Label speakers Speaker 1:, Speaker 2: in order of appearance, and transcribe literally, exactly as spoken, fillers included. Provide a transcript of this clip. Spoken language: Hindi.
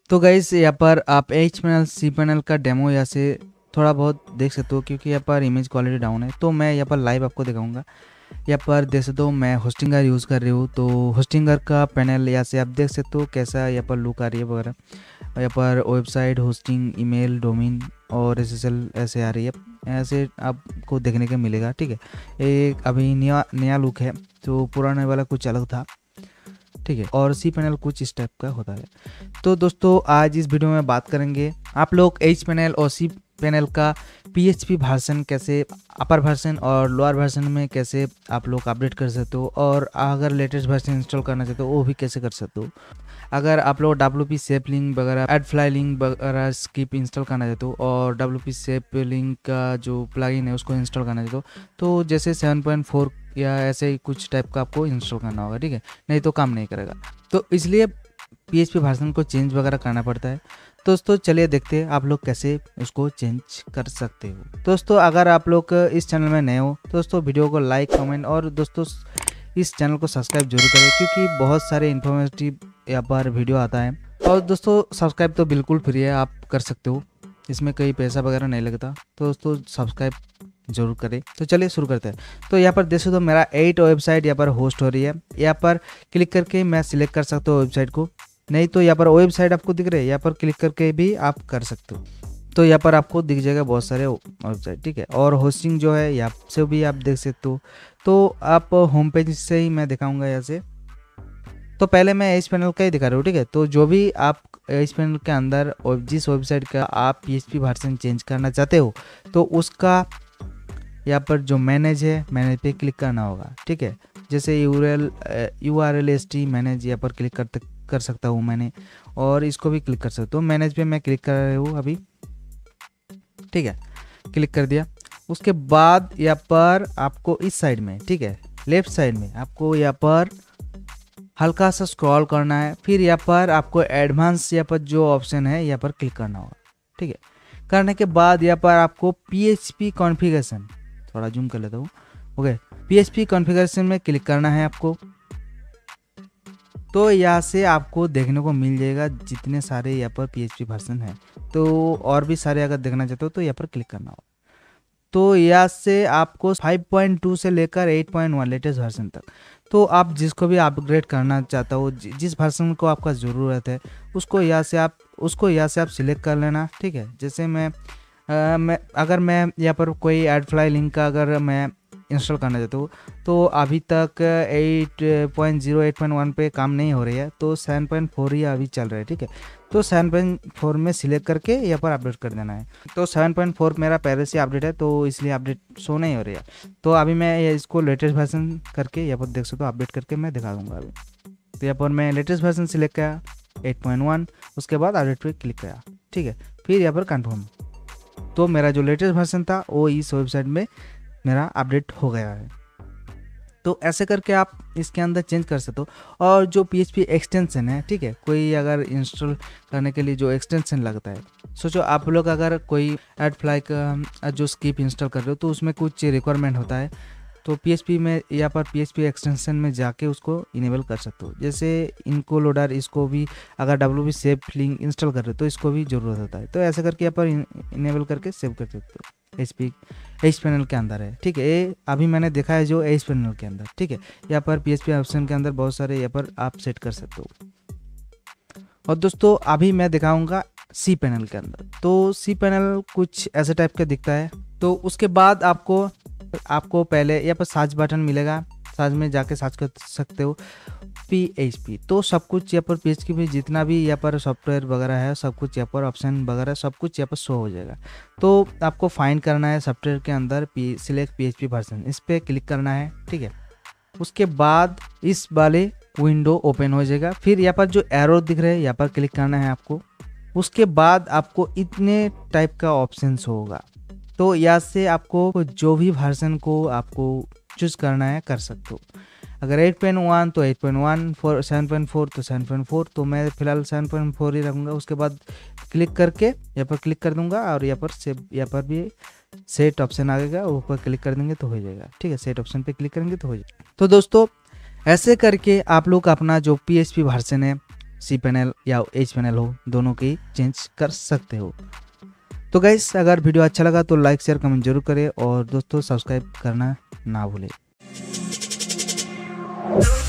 Speaker 1: तो गाइस यहाँ पर आप एच पैनल सी पैनल का डेमो यहाँ से थोड़ा बहुत देख सकते हो, क्योंकि यहाँ पर इमेज क्वालिटी डाउन है। तो मैं यहाँ पर लाइव आपको दिखाऊंगा। यहाँ पर देख सकते हो मैं होस्टिंगर यूज़ कर रही हूँ, तो होस्टिंगर का पैनल यहाँ से आप देख सकते हो कैसा यहाँ पर लुक आ रही है वगैरह। यहाँ पर वेबसाइट, होस्टिंग, ईमेल, डोमेन और एस एस एल ऐसे आ रही है, ऐसे आपको देखने को मिलेगा। ठीक है, एक अभी नया नया लुक है, तो पुराने वाला कुछ अलग था। ठीक है, और सी पैनल कुछ इस टाइप का होता है। तो दोस्तों आज इस वीडियो में बात करेंगे आप लोग एच पैनल और सी पैनल का पीएचपी वर्जन कैसे, अपर वर्जन और लोअर वर्जन में कैसे आप लोग अपडेट कर सकते हो, और अगर लेटेस्ट वर्जन इंस्टॉल करना चाहते हो वो भी कैसे कर सकते हो। अगर आप लोग डब्ल्यू पी सेप लिंक वगैरह, एड फ्लाई लिंक वगैरह स्किप इंस्टॉल करना चाहते हो, और डब्ल्यू पी सेप लिंक का जो प्लगइन है उसको इंस्टॉल करना चाहते हो, तो जैसे सेवन पॉइंट फोर या ऐसे ही कुछ टाइप का आपको इंस्टॉल करना होगा। ठीक है, नहीं तो काम नहीं करेगा, तो इसलिए पीएचपी वर्जन को चेंज वगैरह करना पड़ता है। दोस्तों चलिए देखते हैं आप लोग कैसे उसको चेंज कर सकते हो। दोस्तों अगर आप लोग इस चैनल में नए हो, दोस्तों वीडियो को लाइक, कमेंट और दोस्तों इस चैनल को सब्सक्राइब जरूर करें, क्योंकि बहुत सारे इन्फॉर्मेटिव यहाँ पर वीडियो आता है। और दोस्तों सब्सक्राइब तो बिल्कुल फ्री है, आप कर सकते हो, इसमें कोई पैसा वगैरह नहीं लगता। तो दोस्तों सब्सक्राइब जरूर करें। तो चलिए शुरू करते हैं। तो यहाँ पर देख सकते हो मेरा एट वेबसाइट यहाँ पर होस्ट हो रही है। यहाँ पर क्लिक करके मैं सिलेक्ट कर सकता हूँ वेबसाइट को, नहीं तो यहाँ पर वेबसाइट आपको दिख रहे हैं, यहाँ पर क्लिक करके भी आप कर सकते हो। तो यहाँ पर आपको दिख जाएगा बहुत सारे वेबसाइट। ठीक है, और होस्टिंग जो है यहाँ से भी आप देख सकते हो। तो आप होम पेज से ही मैं दिखाऊंगा यहाँ से। तो पहले मैं एच पैनल का ही दिखा रहा हूँ। ठीक है, तो जो भी आप एच पैनल के अंदर जिस वेबसाइट का आप पीएचपी वर्जन चेंज करना चाहते हो, तो उसका यहाँ पर जो मैनेज है, मैनेज पे क्लिक करना होगा। ठीक है, जैसे URL URL S T manage यहाँ पर क्लिक कर कर सकता हूँ मैंने, और इसको भी क्लिक कर सकता हूँ। मैनेज पे मैं क्लिक कर रहा हूँ अभी। ठीक है, क्लिक कर दिया। उसके बाद यहाँ पर आपको इस साइड में, ठीक है, लेफ्ट साइड में आपको यहाँ पर हल्का सा स्क्रॉल करना है। फिर यहाँ पर आपको एडवांस यहाँ पर जो ऑप्शन है यहाँ पर क्लिक करना होगा। ठीक है, करने के बाद यहाँ पर आपको पीएचपी कॉन्फ़िगरेशन, थोड़ा जूम कर लेता हूँ, ओके, पीएचपी कॉन्फ़िगरेशन में क्लिक करना है आपको। तो यहाँ से आपको देखने को मिल जाएगा जितने सारे यहाँ पर पीएचपी वर्जन है। तो और भी सारे अगर देखना चाहते हो तो यहाँ पर क्लिक करना होगा। तो यहाँ से आपको फाइव पॉइंट टू से लेकर eight point one latest version तक, तो आप जिसको भी अपग्रेड करना चाहता हो, जिस वर्जन को आपका ज़रूरत है उसको यहाँ से आप उसको यहाँ से आप सिलेक्ट कर लेना। ठीक है, जैसे मैं आ, मैं अगर मैं यहाँ पर कोई एड फ्लाई लिंक का अगर मैं इंस्टॉल करना चाहता हूँ, तो अभी तक eight point zero eight point one पे काम नहीं हो रही है, तो सेवन पॉइंट फोर ही अभी चल रहा है। ठीक है, तो सेवन पॉइंट फोर में सिलेक्ट करके यहाँ पर अपडेट कर देना है। तो सेवन पॉइंट फोर मेरा पहले से अपडेट है, तो इसलिए अपडेट शो नहीं हो रही है। तो अभी मैं इसको लेटेस्ट वर्जन करके यहाँ पर देख सकते हो, अपडेट करके मैं दिखा दूँगा अभी। तो यहाँ पर मैं लेटेस्ट वर्जन सिलेक्ट किया एट पॉइंट वन, उसके बाद अपडेट पर क्लिक किया। ठीक है, फिर यहाँ पर कन्फर्म, तो मेरा जो लेटेस्ट वर्जन था वो इस वेबसाइट में मेरा अपडेट हो गया है। तो ऐसे करके आप इसके अंदर चेंज कर सकते हो। और जो पीएचपी एक्सटेंशन है, ठीक है, कोई अगर इंस्टॉल करने के लिए जो एक्सटेंशन लगता है, सोचो आप लोग अगर कोई एड फ्लाई का जो स्किप इंस्टॉल कर रहे हो, तो उसमें कुछ रिक्वायरमेंट होता है, तो पीएचपी में यहाँ पर पीएचपी एक्सटेंशन में जाके उसको इनेबल कर सकते हो। जैसे इनको लोडर, इसको भी अगर W P save link install कर रहे हो तो इसको भी ज़रूरत होता है। तो ऐसे करके यहाँ पर इनेबल करके सेव कर सकते हो। एच पी एच पैनल के अंदर है। ठीक है, ये अभी मैंने देखा है जो एच पैनल के अंदर। ठीक है, यहाँ पर पीएचपी ऑप्शन के अंदर बहुत सारे यहाँ पर आप सेट कर सकते हो। और दोस्तों अभी मैं दिखाऊंगा सी पैनल के अंदर। तो सी पैनल कुछ ऐसे टाइप का दिखता है। तो उसके बाद आपको आपको पहले यहाँ पर सर्च बटन मिलेगा, सर्च में जाके सर्च कर सकते हो पीएचपी। तो सब कुछ यहाँ पर पीएचपी में जितना भी यहाँ पर सॉफ्टवेयर वगैरह है, सब कुछ यहाँ पर ऑप्शन वगैरह सब कुछ यहाँ पर शो हो जाएगा। तो आपको फाइंड करना है सॉफ्टवेयर के अंदर पी सिलेक्ट पीएचपी वर्जन, इस पर क्लिक करना है। ठीक है, उसके बाद इस वाले विंडो ओपन हो जाएगा। फिर यहाँ पर जो एरो दिख रहे हैं यहाँ पर क्लिक करना है आपको। उसके बाद आपको इतने टाइप का ऑप्शन होगा, तो यहाँ से आपको जो भी वर्जन को आपको चूज़ करना है कर सकते हो। अगर एट पॉइंट वन तो eight point one, four seven point four तो सेवन पॉइंट फोर, तो मैं फिलहाल सेवन पॉइंट फोर ही रखूँगा। उसके बाद क्लिक करके यहाँ पर क्लिक कर दूंगा, और यहाँ पर सेव यहाँ पर भी सेट ऑप्शन आ जाएगा, ऊपर क्लिक कर देंगे तो हो जाएगा। ठीक है, सेट ऑप्शन पे क्लिक करेंगे तो हो जाएगा। तो दोस्तों ऐसे करके आप लोग अपना जो पीएचपी वर्जन है सी पैनल या एच पैनल हो, दोनों की चेंज कर सकते हो। तो गाइस अगर वीडियो अच्छा लगा तो लाइक शेयर कमेंट जरूर करें और दोस्तों सब्सक्राइब करना ना भूलें।